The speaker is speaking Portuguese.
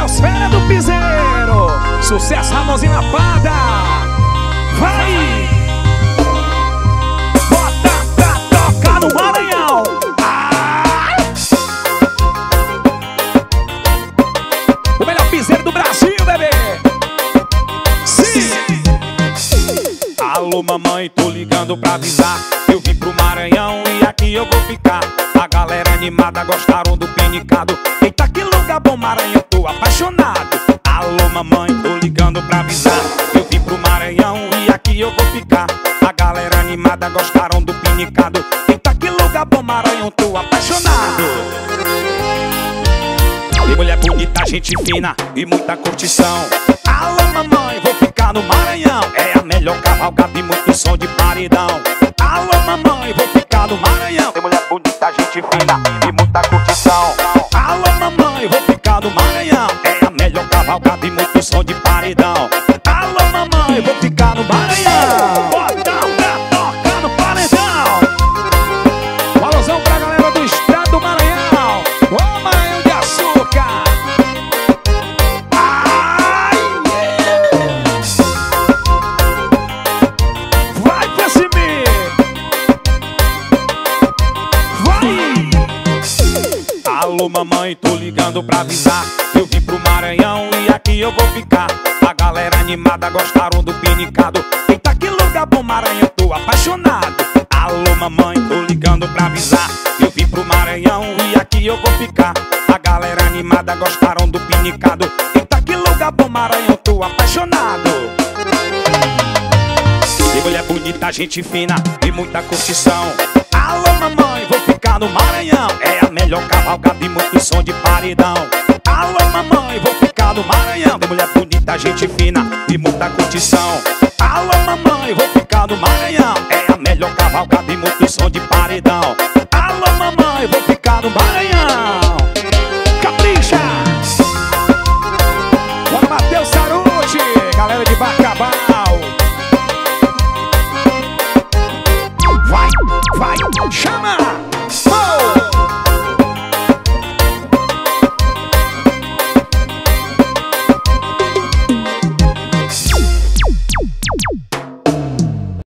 Atmosfera do Piseiro. Sucesso, Ramonzinho na Pada. Vai! Bota pra tocar no Maranhão. O melhor piseiro do Brasil, bebê. Sim! Alô mamãe, tô ligando pra avisar. Eu vim pro Maranhão e aqui eu vou ficar. A galera animada gostaram do pinicado. Eita, que lugar bom, Maranhão, tô apaixonado. Alô mamãe, tô ligando pra avisar. Eu vim pro Maranhão e aqui eu vou ficar. A galera animada gostaram do pinicado. Eita, que lugar bom, Maranhão, tô apaixonado. E mulher bonita, gente fina e muita curtição. Alô mamãe, vou ficar no Maranhão. É a melhor cavalgada e muito som de paredão. Alô mamãe, vou ficar no Maranhão. Tem mulher bonita, gente fina e muita curtição. Alô mamãe, vou ficar no Maranhão. É a melhor cavalgada e muito som de paredão. Alô mamãe, vou ficar no Maranhão. Bota pra tocar no paredão. Alusão pra galera do estado do Maranhão. Ô Maranhão de Açúcar. Ai, vai, Casimir. Vai. Alô mamãe, tô ligando pra avisar. Eu vim pro Maranhão e aqui eu vou ficar. A galera animada gostaram do pinicado. Eita, que lugar bom, Maranhão, tô apaixonado. Alô mamãe, tô ligando pra avisar. Eu vim pro Maranhão e aqui eu vou ficar. A galera animada gostaram do pinicado. Eita, que lugar bom, Maranhão, tô apaixonado. E mulher bonita, gente fina e muita curtição. Alô mamãe, vou ficar no Maranhão. É a melhor cavalgada e muito som de paredão. Alô mamãe, vou ficar no Maranhão. Tem mulher bonita, gente fina e muita curtição. Alô mamãe, vou ficar no Maranhão. É a melhor cavalgada e muito som de paredão. Alô mamãe, vou ficar no Maranhão.